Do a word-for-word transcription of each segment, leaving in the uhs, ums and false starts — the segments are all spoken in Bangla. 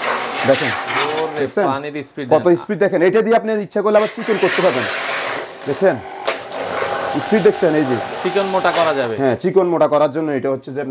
দেখেন পানির স্পিড কত স্পিড দেখেন। এটা দিয়ে আপনি ইচ্ছা করলে আবার চিকেন করতে পারবেন। দেখছেন স্পিড দেখছেন, এই যে চিকন মোটা করা যাবে। হ্যাঁ, চিকন মোটা করার জন্য এটা হচ্ছে যে আপনি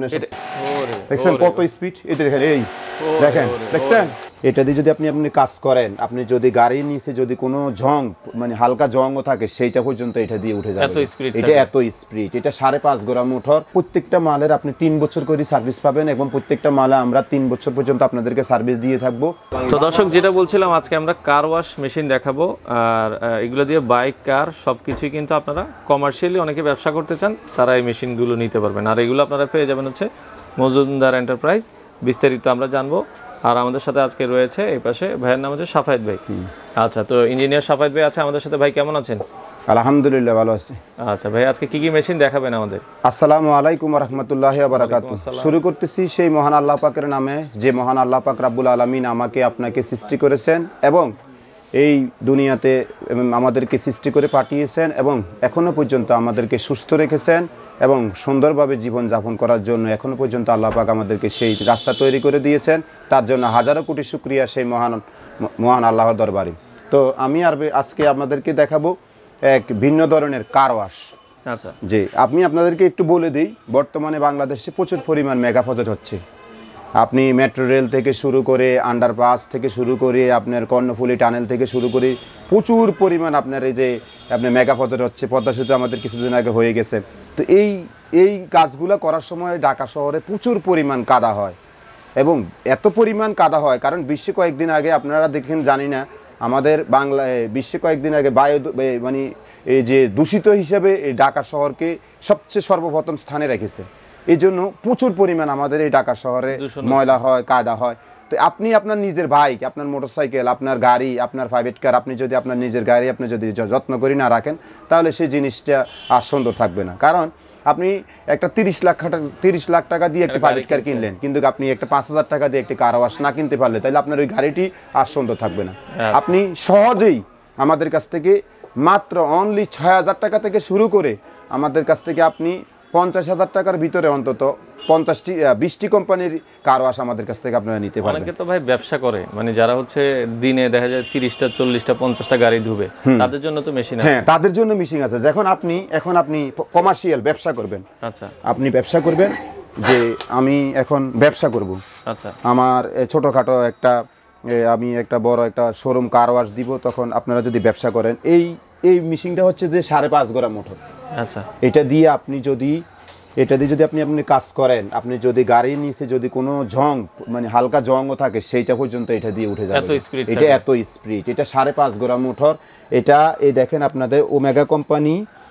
দেখছেন কত স্পিড। এটা দেখেন, এই দেখেন দেখছেন। এটা দিয়ে যদি আপনি আপনি কাজ করেন, আপনি যদি গাড়ির নিচে যদি কোনো জং মানে হালকা জংও থাকে সেইটা পর্যন্ত এটা দিয়ে উঠে যাবে। এটা এত স্পিড। এটা সাড়ে পাঁচ গোড়া মোটর। প্রত্যেকটা মালের আপনি তিন বছর করে সার্ভিস পাবেন এবং প্রত্যেকটা মালে আমরা তিন বছর পর্যন্ত আপনাদেরকে সার্ভিস দিয়ে থাকবো। তো দর্শক, যেটা বলছিলাম, আজকে আমরা কার ওয়াশ মেশিন দেখাবো। আর এগুলো দিয়ে বাইক, কার সবকিছুই কিন্তু আপনারা কমার্শিয়ালি অনেকে ব্যবসা করতে চান, তারা এই মেশিনগুলো নিতে পারবেন। আর এগুলো আপনারা পেয়ে যাবেন হচ্ছে মজুমদার এন্টারপ্রাইজ। বিস্তারিত আমরা জানবো। আর আমাদের সাথে আজকে রয়েছে এই পাশে ভাইয়ের নাম হচ্ছে সাফায়েত ভাই। আচ্ছা, তো ইঞ্জিনিয়ার সাফায়েত ভাই আছে আমাদের সাথে। ভাই কেমন আছেন? আলহামদুলিল্লাহ, ভালো আছি। আচ্ছা ভাই, আজকে কি কি মেশিন দেখাবেন আমাদের? আসসালামু আলাইকুম ওয়া রাহমাতুল্লাহি ওয়া বারাকাতুহু। শুরু করতেছি সেই মহান আল্লাহ পাকের নামে, যে মহান আল্লাহ পাক রাব্বুল আলামিন আমাকে আপনাকে সৃষ্টি করেছেন এবং এই দুনিয়াতে আমাদেরকে সৃষ্টি করে পাঠিয়েছেন এবং এখনো পর্যন্ত আমাদেরকে সুস্থ রেখেছেন এবং সুন্দরভাবে জীবন যাপন করার জন্য এখনো পর্যন্ত আল্লাহ পাক আমাদেরকে সেই রাস্তা তৈরি করে দিয়েছেন। তার জন্য হাজারো কোটি শুকরিয়া সেই মহান মহান আল্লাহর দরবারে। তো আমি আর আজকে আপনাদেরকে দেখাবো এক ভিন্ন ধরনের কার ওয়াশ। আচ্ছা, জি, আমি আপনাদেরকে একটু বলে দিই, বর্তমানে বাংলাদেশে প্রচুর পরিমাণ মেগা প্রজেক্ট হচ্ছে। আপনি মেট্রো রেল থেকে শুরু করে, আন্ডারপাস থেকে শুরু করে, আপনার কর্ণফুলী টানেল থেকে শুরু করে প্রচুর পরিমাণ আপনার এই যে আপনার মেগা প্রজেক্ট হচ্ছে। পদ্মা সেতু আমাদের কিছুদিন আগে হয়ে গেছে। তো এই এই কাজগুলো করার সময় ঢাকা শহরে প্রচুর পরিমাণ কাদা হয় এবং এত পরিমাণ কাদা হয় কারণ বিশ্বে কয়েকদিন আগে আপনারা দেখেন, জানি না, আমাদের বাংলায় বিশ্বে কয়েকদিন আগে বায়ু মানে এই যে দূষিত হিসেবে এই ঢাকা শহরকে সবচেয়ে সর্বপ্রথম স্থানে রেখেছে। এই জন্য প্রচুর পরিমাণ আমাদের এই ঢাকা শহরে ময়লা হয়, কাদা হয়। তো আপনি আপনার নিজের বাইক, আপনার মোটরসাইকেল, আপনার গাড়ি, আপনার প্রাইভেট কার, আপনি যদি আপনার নিজের গাড়ি আপনি যদি যত্ন করে না রাখেন, তাহলে সেই জিনিসটা আর সুন্দর থাকবে না। কারণ আপনি একটা তিরিশ লাখ তিরিশ লাখ টাকা দিয়ে একটা প্রাইভেট কার কিনলেন, কিন্তু আপনি একটা পাঁচ হাজার টাকা দিয়ে একটি কার ওয়াশ না কিনতে পারলে, তাহলে আপনার ওই গাড়িটি আর সুন্দর থাকবে না। আপনি সহজেই আমাদের কাছ থেকে মাত্র অনলি ছয় হাজার টাকা থেকে শুরু করে আমাদের কাছ থেকে আপনি পঞ্চাশ হাজার টাকার ভিতরে অন্তত পঞ্চাশটি বিশটি কোম্পানির কার ওয়াশ আমাদের কাছ থেকে আপনারা নিতে পারবেন। অনেকে তো ভাই ব্যবসা করে, মানে যারা হচ্ছে দিনে দেখা যায় তিরিশটা চল্লিশটা পঞ্চাশটা গাড়ি ধুবে, তাদের জন্য তো মেশিন আছে। হ্যাঁ, তাদের জন্য মেশিন আছে। যখন আপনি এখন আপনি কমার্শিয়াল ব্যবসা করবেন, আচ্ছা, আপনি ব্যবসা করবেন যে আমি এখন ব্যবসা করব, আচ্ছা, আমার ছোটোখাটো একটা আমি একটা বড় একটা শোরুম কার ওয়াশ দিব, তখন আপনারা যদি ব্যবসা করেন, এই এই মেশিনটা হচ্ছে যে সাড়ে পাঁচ গোড়া মোটর। আচ্ছা, এটা দিয়ে আপনি যদি এটা দিয়ে যদি আপনি আপনি কাজ করেন, আপনি যদি গাড়ির নিচে যদি কোনো জং মানে হালকা জংও থাকে সেইটা পর্যন্ত এটা দিয়ে উঠে যাবে। এটা এত স্পিড। এটা সাড়ে পাঁচ গোড়া মোটর। এটা এই দেখেন আপনাদের ওমেগা কোম্পানি।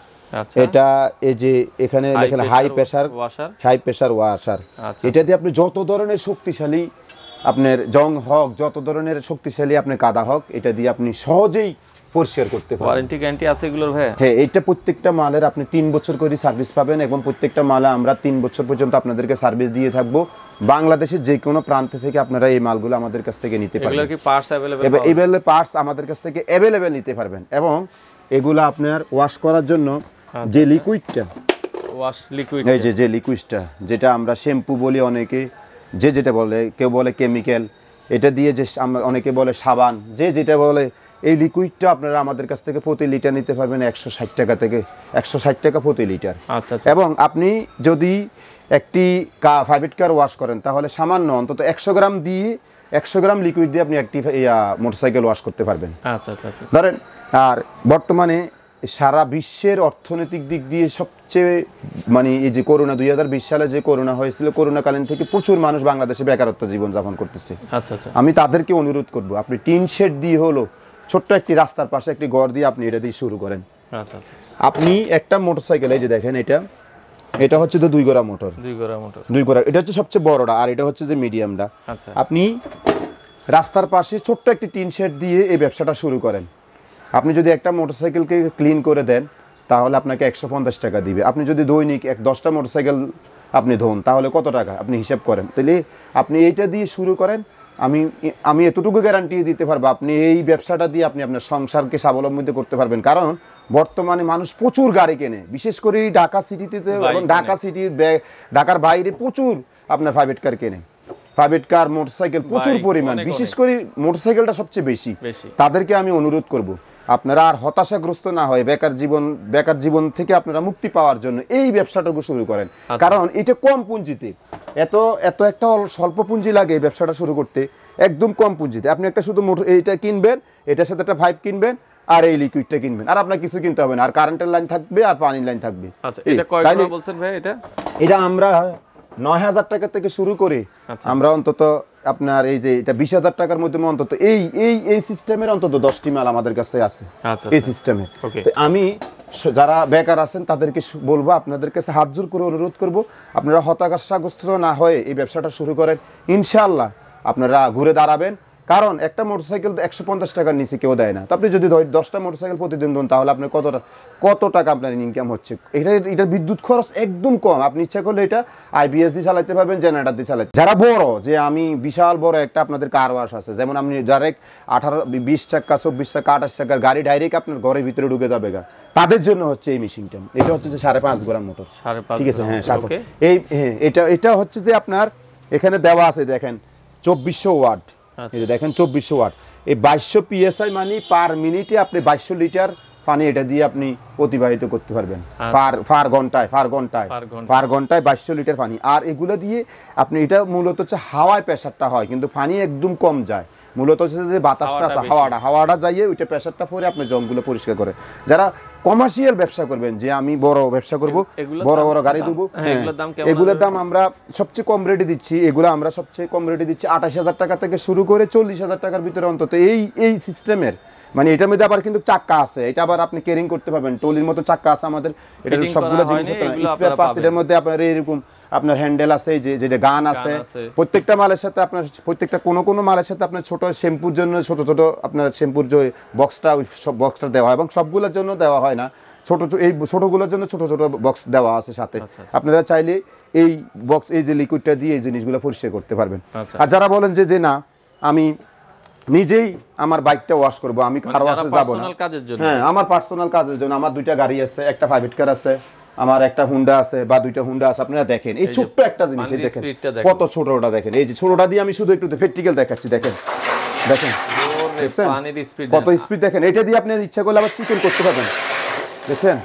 এটা এই যে এখানে লেখা high pressure high pressure washer. এটা দিয়ে আপনি যত ধরনের শক্তিশালী আপনার জং হোক, যত ধরনের শক্তিশালী আপনার কাদা হোক, এটা দিয়ে আপনি সহজেই পরিষ্কার করতে পারবেন। ওয়ারেন্টি গ্যারান্টি আছে এগুলোর ভাই? হ্যাঁ, এটা প্রত্যেকটা মালের আপনি তিন বছর করে সার্ভিস পাবেন এবং প্রত্যেকটা মালে আমরা তিন বছর পর্যন্ত আপনাদেরকে সার্ভিস দিয়ে থাকবো। বাংলাদেশের যে কোনো প্রান্ত থেকে আপনারা এই মালগুলো আমাদের কাছ থেকে নিতে পারবেন। এগুলোর কি পার্টস अवेलेबल? এভেলেবল পার্টস আমাদের কাছ থেকে अवेलेबल নিতে পারবেন এবং এগুলো আপনার ওয়াশ করার জন্য যে লিকুইডটা ওয়াশ লিকুইড, এই যে যে লিকুইডটা যেটা আমরা শ্যাম্পু বলি, অনেকে যে যেটা বলে, কেউ বলে কেমিক্যাল, এটা দিয়ে যে অনেকে বলে সাবান, যে যেটা বলে, এই লিকুইডটা আপনারা আমাদের কাছ থেকে প্রতি লিটার নিতে পারবেন একশো ষাট টাকা থেকে একশো ষাট টাকা প্রতি লিটার। আচ্ছা, এবং আপনি যদি একটি প্রাইভেট কার ওয়াশ করেন, তাহলে সামান্য অন্তত একশো গ্রাম দিয়ে একশো গ্রাম লিকুইড দিয়ে আপনি একটি মোটরসাইকেল ওয়াশ করতে পারবেন। আচ্ছা আচ্ছা আচ্ছা ধরেন, আর বর্তমানে সারা বিশ্বের অর্থনৈতিক দিক দিয়ে সবচেয়ে মানে এই যে করোনা দুই হাজার বিশ সালে যে করোনা হয়েছিল, করোনাকালীন থেকে প্রচুর মানুষ বাংলাদেশে বেকারত্ব জীবনযাপন করতেছে। আচ্ছা আচ্ছা আমি তাদেরকে অনুরোধ করব, আপনি টিন শেড দিয়ে হলো ছোট্ট একটি রাস্তার পাশে একটি ঘর দিয়ে আপনি এটা দিয়ে শুরু করেন। আচ্ছা আচ্ছা আপনি একটা মোটরসাইকেল, এই যে দেখেন, এটা এটা হচ্ছে তো দুই গোড়া মোটর, দুই গোড়া মোটর দুই গোড়া এটা হচ্ছে সবচেয়ে বড়টা, আর এটা হচ্ছে যে মিডিয়ামটা। আচ্ছা, আপনি রাস্তার পাশে ছোট্ট একটি টিন শেড দিয়ে এই ব্যবসাটা শুরু করেন। আপনি যদি একটা মোটরসাইকেলকে ক্লিন করে দেন, তাহলে আপনাকে একশো পঞ্চাশ টাকা দিবে। আপনি যদি দৈনিক এক দশটা মোটরসাইকেল আপনি ধোন, তাহলে কত টাকা আপনি হিসাব করেন। তাহলে আপনি এইটা দিয়ে শুরু করেন। আমি আমি এতটুকু গ্যারান্টি দিতে পারবো, আপনি এই ব্যবসাটা দিয়ে আপনি আপনার সংসারকে স্বাবলম্বিত করতে পারবেন। কারণ বর্তমানে মানুষ প্রচুর গাড়ি কেনে, বিশেষ করে ঢাকা সিটিতে এবং ঢাকা সিটি ঢাকার বাইরে প্রচুর আপনার প্রাইভেট কার কেনে। প্রাইভেট কার মোটরসাইকেল প্রচুর Bike, পরিমাণ, অনেক, বিশেষ অনেক। করে মোটরসাইকেলটা সবচেয়ে বেশি। বেশি। তাদেরকে আমি অনুরোধ করব আপনারা আর হতাশাগ্রস্ত না হয়ে বেকার জীবন বেকার জীবন থেকে আপনারা মুক্তি পাওয়ার জন্য এই ব্যবসাটুকু শুরু করেন। আচ্ছা। কারণ এটা কম পুঁজিতে, এত এত একটা অল- স্বল্প পুঁজি লাগে এই ব্যবসাটা শুরু করতে, একদম কম পুঁজিতে। আপনি একটা শুধু মোটর এইটা কিনবেন, এটার সাথে একটা ভাইপ কিনবেন, আর এই লিকুইডটা কিনবেন, আর আপনার কিছু কিনতে হবে না, আর কারেন্টের লাইন থাকবে আর পানির লাইন থাকবে। আচ্ছা, এই, এটা কয় তাইলে টাকা বলছেন ভাই এটা? এটা আমরা নয় হাজার টাকা থেকে শুরু করে আচ্ছা। আমরা অন্তত আপনার এই যে এটা বিশ হাজার টাকার মধ্যে অন্তত এই এই এই সিস্টেমের অন্তত দশটি মাল আমাদের কাছে আছে আচ্ছা, এই আচ্ছা। সিস্টেমে। Okay. আমি স- যারা বেকার আছেন তাদেরকে সু- বলবো, আপনাদের কাছে হাত জোর করে অনুরোধ করব, আপনারা হতাশাগ্রস্ত না হয়ে এই ব্যবসাটা শুরু করেন। ইনশাআল্লাহ আপনারা ঘুরে দাঁড়াবেন। কারণ একটা মোটরসাইকেল একশো পঞ্চাশ টাকার নিচে কেউ দেয় না। তো আপনি যদি ধর- দশটা মোটরসাইকেল প্রতিদিন দেন, তাহলে আপনার কত টা- কত টাকা আপনার ইনকাম হচ্ছে। এটা এটা বিদ্যুৎ খরচ একদম কম। আপনি ইচ্ছা করলে এটা আইপিএস দিয়ে চালাতে পারবেন, জেনারেটর দিয়ে চালাতে। যারা বড়, যে আমি বিশাল বড় একটা আপনাদের কার ওয়াশ আছে, যেমন আপনি ডাইরেক্ট আঠারো বিশ চাকা চব্বিশ চাকা আঠাশ চাকার গাড়ি ডাইরেক্ট আপনার ঘরের ভিতরে ঢুকে যাবে গা, তাদের জন্য হচ্ছে এই মেশিনটা। এটা হচ্ছে যে সাড়ে পাঁচ গ্রাম মোটর, সাড়ে পাঁচ ঠিক আছে? গ্রাম হ্যাঁ, মোটর, সাড়ে- okay. এই হ্যাঁ, এটা এটা হচ্ছে যে আপনার এখানে দেওয়া আছে, দেখেন চব্বিশশো ওয়াট, আচ্ছা। এই যে দেখেন চব্বিশশো ওয়াট, এই বাইশশো পিএসআই মানে পার মিনিটে আপনি বাইশশো লিটার পানি এটা দিয়ে আপনি অতিবাহিত করতে পারবেন পার পার ঘন্টায় পার ঘন্টায় পার ঘন্টায়। পার ঘন্টায় বাইশশো লিটার পানি। আর এগুলো দিয়ে আপনি, এটা মূলত হচ্ছে হাওয়ায় প্রেশারটা হয়, কিন্তু পানি একদম কম যায়। মূলত হচ্ছে যে বাতাসটা আছে, হাওয়াটা বেশি। হাওয়াটা হাওয়াটা যাইয়ে ওইটা প্রেশারটা পরে আপনি জংগুলো পরিষ্কার করে। যারা কমার্শিয়াল ব্যবসা করবেন, যে আমি বড় ব্যবসা করব, এগুলোর বড় দাম- বড় গাড়ি দাম- দেবো, হ্যাঁ, হ্যাঁ, এগুলোর দাম কেমন এগুলোর আসবে? দাম আমরা সবচেয়ে কম রেটে দিচ্ছি। এগুলো আমরা সবচেয়ে কম রেটে দিচ্ছি আঠাশ হাজার টাকা থেকে শুরু করে চল্লিশ হাজার টাকার ভিতরে অন্তত। এই এই সিস্টেমের মানে এটার মধ্যে আবার কিন্তু চাক্কা আছে, এটা আবার আপনি ক্যারিং করতে পারবেন, টলির মতো চাক্কা আছে আমাদের। এটা Fitting সবগুলো করা জিনিস হয়নি, এগুলো স্পেয়ার আপনারা পার্টস, পাবেন। এটার মধ্যে আপনার এরকম আপনার হ্যান্ডেল আছে, এই যে যেটা গান আছে, আছে। প্রত্যেকটা মালের সাথে আপনার প্রত্যেকটা কোনো কোনো মালের সাথে আপনার ছোট শ্যাম্পুর জন্য ছোট ছোট আপনার শ্যাম্পুর যে বক্সটা, ওই সব বক্সটা দেওয়া হয়, এবং সবগুলোর জন্য দেওয়া হয় না, ছোট ছোট এই ছোটগুলোর জন্য ছোট ছোট বক্স দেওয়া আছে সাথে। আচ্ছা, আচ্ছা। আপনারা চাইলে এই বক্স, এই যে লিকুইডটা দিয়ে এই জিনিসগুলো পরিষ্কার করতে পারবেন। আচ্ছা। আর যারা বলেন যে যে না আমি নিজেই আমার বাইকটা ওয়াশ করব, আমি কার মানে যারা ওয়াশে যাব না, personal কাজের জন্য। হ্যাঁ, আমার পার্সোনাল কাজের জন্য আমার দুইটা গাড়ি আছে, একটা প্রাইভেট কার আছে, আমার একটা হুন্ডা আছে বা দুইটা হুন্ডা আছে। আপনারা দেখেন এই যে ছোট্ট একটা জিনিস, এই পানির দেখেন speedটা দেখেন। কত ছোটটা, দেখেন এই যে ছোটটা দিয়ে আমি শুধু একটু প্র্যাকটিক্যাল দেখাচ্ছি, দেখেন দেখেন ওরে, দেখছেন পানির speed কত দেখেন। স্পিড, দেখেন এটা দিয়ে আপনি ইচ্ছা করলে আবার চিকেন করতে পারবেন, দেখছেন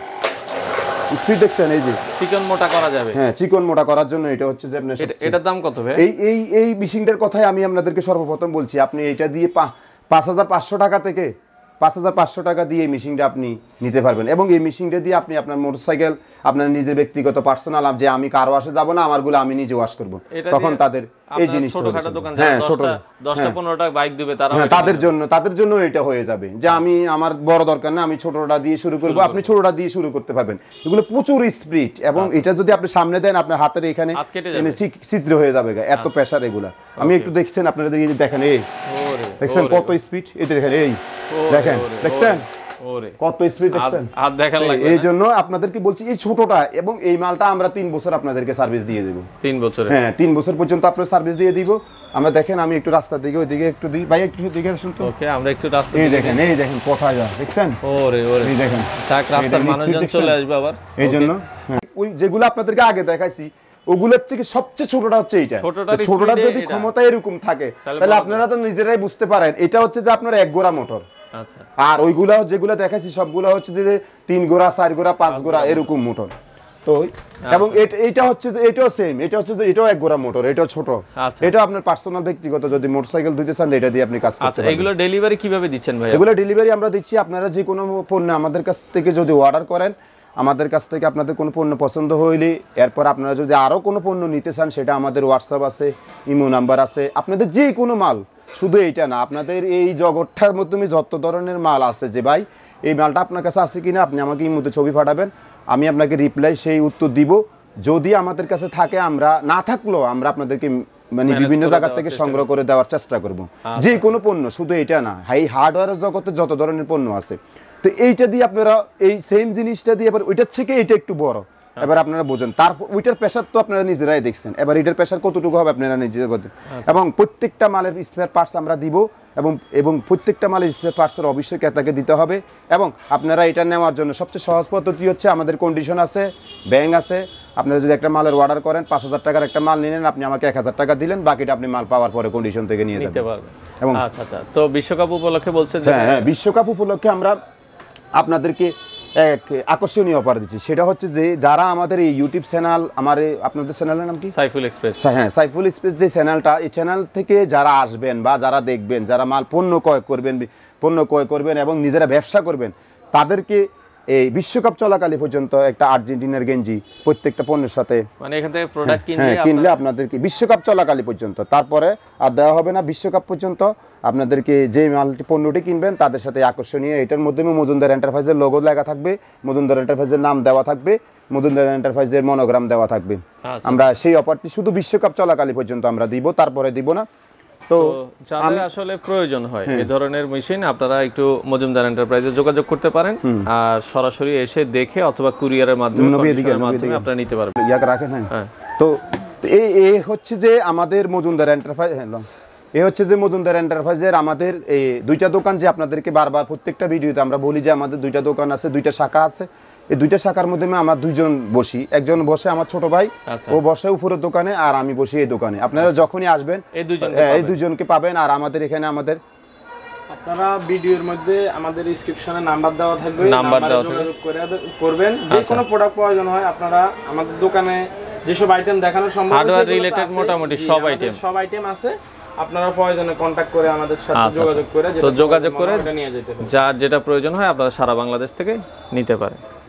স্পিড, দেখছেন এই যে, চিকন মোটা করা যাবে। হ্যাঁ, চিকন মোটা করার জন্য এটা হচ্ছে যে আপনার এটা- সবচেয়ে- এটার দাম কত ভাই? এই এই এই মেশিনটার কথাই আমি আপনাদেরকে সর্বপ্রথম বলছি। আপনি এটা দিয়ে পা- পাঁচ হাজার পাঁচশো টাকা থেকে পাঁচ হাজার পাঁচশো টাকা দিয়ে এই মেশিনটা আপনি নিতে পারবেন, এবং এই মেশিনটা দিয়ে আপনি আপনার মোটরসাইকেল, আপনার নিজের ব্যক্তিগত পার্সোনাল, যে আমি কার ওয়াশে যাবো না, আমারগুলো আমি নিজে ওয়াশ করবো, এটা তখন দিয়ে তাদের এই আপনার জিনিসটা হয়ে ছোটখাটো যাবে। দোকান, হ্যাঁ, যারা ছোট, দশটা- দশটা হ্যাঁ। পনেরোটা বাইক দিবে তারা হ্যাঁ, তাদের জন্য তাদের জন্য এটা হয়ে যাবে যে আমি আমার বড় দরকার না, আমি ছোটটা দিয়ে শুরু করব, আপনি ছোটটা দিয়ে শুরু করতে পারবেন। এগুলো প্রচুর স্পিড, এবং এটা যদি আপনি সামনে দেন আপনার হাতের এখানে হাত কেটে যাবে। এনে ছিক- ছিদ্র হয়ে যাবে গা, এত প্রেসার এগুলা। আমি একটু দেখছেন, আপনারা এই যে দেখেন, এই ওরে, দেখছেন ওরে, কত স্পিড, এই যে দেখেন, এই ওরে, দেখেন ওরে, দেখছেন ওরে। কত স্পিড, দেখছেন? হাত- হাত দেখার লাগবে এই না? জন্য আপনাদেরকে বলছি এই ছোটটা, এবং এই মালটা আমরা তিন বছর আপনাদেরকে সার্ভিস দিয়ে দেবো। তিন বছরে। হ্যাঁ, তিন বছর পর্যন্ত আপনার সার্ভিস দিয়ে দিব আমরা। দেখেন আমি একটু রাস্তার দিকে, ওইদিকে একটু দিই ভাই, একটু দিকে আসুন তো। ওকে, আমরা একটু রাস্তা এই দিকে দেখেন, এই দেখেন কোথায় যা, দেখছেন? ওরে ওরে, এই দেখেন, থাক, রাস্তার এই দেখেন, মানুষজন speed চলে দেখছেন? আসবে আবার। এই ওকে। জন্য হ্যাঁ, ওই যেগুলো আপনাদেরকে আগে দেখাইছি ওগুলোর থেকে সবচেয়ে ছোটটা হচ্ছে এইটা। ছোটটার তো ছোটটা speed এ যদি এটা। ক্ষমতা এরকম থাকে, তাহলে তাহলে বড় আপনারা তো নিজেরাই বুঝতে পারেন এটা হচ্ছে যে আপনার এক গোড়া মোটর। আচ্ছা, আর ওইগুলা যেগুলো দেখাইছি সবগুলা হচ্ছে যে তিন গোড়া, চার গোড়া, পাঁচ গোড়া এরকম মোটর। তো এবং এটা এইটা হচ্ছে যে এটাও সেম, এটা হচ্ছে যে এটাও এক গোড়া মোটর, এটাও ছোট। আচ্ছা। এটা আপনার পার্সোনাল ব্যক্তিগত যদি মোটরসাইকেল ধুইতে চান, এটা দিয়ে আপনি কাজ করতে আচ্ছা, পারবেন। এগুলো ডেলিভারি কিভাবে দিচ্ছেন ভাই? এগুলো ডেলিভারি আমরা দিচ্ছি। আপনারা যে কোনো পণ্য আমাদের কাছ থেকে যদি অর্ডার করেন, আমাদের কাছ থেকে আপনাদের কোনো পণ্য পছন্দ হইলে, এরপর আপনারা যদি আরও কোনো পণ্য নিতে চান, সেটা আমাদের হোয়াটসঅ্যাপ আছে, ইমো নাম্বার আছে। আপনাদের যে কোনো মাল, শুধু এইটা না, আপনাদের এই জগৎটার মাধ্যমে যত ধরনের মাল আছে, যে ভাই এই মালটা আপনার কাছে আছে কিনা, আপনি আমাকে ইমোতে ছবি পাঠাবেন, আমি আপনাকে রিপ্লাই সেই উত্তর দিব। যদি আমাদের কাছে থাকে, আমরা না থাকলেও আমরা আপনাদেরকে মানে Manage বিভিন্ন করে জায়গা দেওয়ার থেকে চেষ্টা সংগ্রহ করে দেওয়ার চেষ্টা করব। যে কোনো পণ্য, শুধু এটা না, হাই হার্ডওয়্যারের জগতে যত ধরনের পণ্য আছে, তো এইটা দিয়ে আপনারা এই সেম জিনিসটা দিয়ে এবার ওইটার থেকে এইটা একটু বড়, এবার আপনারা বোঝেন। তারপর ওইটার প্রেশার তো আপনারা নিজেরাই দেখছেন, এবার এটার প্রেশার কতটুকু হবে আপনারা নিজেরা বোঝেন। এবং প্রত্যেকটা মালের স্পেয়ার পার্টস আমরা দিব, এবং এবং প্রত্যেকটা মালের স্পেয়ার পার্টসের অবশ্যই ক্রেতাকে দিতে হবে। এবং আপনারা এটা নেওয়ার জন্য সবচেয়ে সহজ পদ্ধতি হচ্ছে, আমাদের কন্ডিশন আছে, ব্যাংক আছে, আপনারা যদি একটা মালের অর্ডার করেন পাঁচ হাজার টাকার একটা মাল নিলেন, আপনি আমাকে এক হাজার টাকা দিলেন, বাকিটা আপনি মাল পাওয়ার পরে কন্ডিশন থেকে নিয়ে নিতে যাবেন। পারবেন। এবং আচ্ছা আচ্ছা, তো বিশ্বকাপ উপলক্ষে বলছেন যে হ্যাঁ হ্যাঁ বিশ্বকাপ উপলক্ষে আমরা আপনাদেরকে এক আকর্ষণীয় অফার দিচ্ছি। সেটা হচ্ছে যে যারা আমাদের এই ইউটিউব চ্যানেল, আমার এই আপনাদের চ্যানেলের নাম কি? সাইফুল এক্সপ্রেস। হ্যাঁ সাইফুল স্পেস যে চ্যানেলটা, এই চ্যানেল থেকে যারা আসবেন বা যারা দেখবেন, যারা মাল পণ্য ক্রয় করবেন পণ্য ক্রয় করবেন এবং নিজেরা ব্যবসা করবেন, তাদেরকে এই বিশ্বকাপ চলাকালী পর্যন্ত একটা আর্জেন্টিনার গেঞ্জি প্রত্যেকটা পণ্যের সাথে, মানে এখান থেকে প্রোডাক্ট কিনলে হ্যাঁ কিনলে আপনাদেরকে বিশ্বকাপ চলাকালী পর্যন্ত, তারপরে আর দেওয়া হবে না। বিশ্বকাপ পর্যন্ত আপনাদেরকে যে মালটি পণ্যটি কিনবেন তাদের সাথে আকর্ষণীয়, এটার মাধ্যমে মজুমদার এন্টারপ্রাইজের লোগো লেখা থাকবে, মজুমদার এন্টারপ্রাইজের নাম দেওয়া থাকবে, মজুমদার এন্টারপ্রাইজের মনোগ্রাম দেওয়া থাকবে। আচ্ছা। আমরা সেই অফারটি শুধু বিশ্বকাপ চলাকালী পর্যন্ত আমরা দিব, তারপরে দিব না। তো তো যাদের আসলে প্রয়োজন হয় এই ধরনের মেশিন, আপনারা একটু মজুমদার এন্টারপ্রাইজে যোগাযোগ করতে পারেন, আর সরাসরি এসে দেখে অথবা কুরিয়ারের মাধ্যমে নবী এদিকে, কন্ডিশনের নবী মাধ্যমে এদিকে। আপনারা নিতে পারবেন। ইয়াকে রাখেন। হ্যাঁ হ্যাঁ। তো এই এই হচ্ছে যে আমাদের মজুমদার এন্টারপ্রাইজ, হ্যাঁ এই হচ্ছে যে মজুমদার এন্টারপ্রাইজের আমাদের এই দুইটা দোকান, যে আপনাদেরকে বারবার প্রত্যেকটা ভিডিওতে আমরা বলি যে আমাদের দুইটা দোকান আছে, দুইটা শাখা আছে। এই দুইটা শাখার মধ্যে আমরা দুইজন বসি, একজন বসে আমার ছোট ভাই, আচ্ছা। ও বসে উপরের দোকানে, আর আমি বসি এই দোকানে। আপনারা যখনই আসবেন এই দুইজন হ্যাঁ, এই দুইজনকে পাবেন। আর আমাদের এখানে আমাদের আপনারা ভিডিওর মধ্যে আমাদের ডেসক্রিপশনে নাম্বার দেওয়া থাকবে, নাম্বার দেওয়া থাকবে। যোগাযোগ করে করবেন। যে কোনো প্রোডাক্ট প্রয়োজন হয় আপনারা আমাদের দোকানে যেসব আইটেম দেখানো সম্ভব Hardware সেগুলো তো related আছে। মোটামুটি জি, সব আমাদের item। সব আইটেম আছে। আপনারা প্রয়োজনে কন্টাক্ট করে আমাদের সাথে আচ্ছা, যোগাযোগ করে তো যোগাযোগ করে নিয়ে যেতে পারেন। যার যেটা প্রয়োজন হয় আপনারা সারা বাংলাদেশ থেকে নিতে পারেন।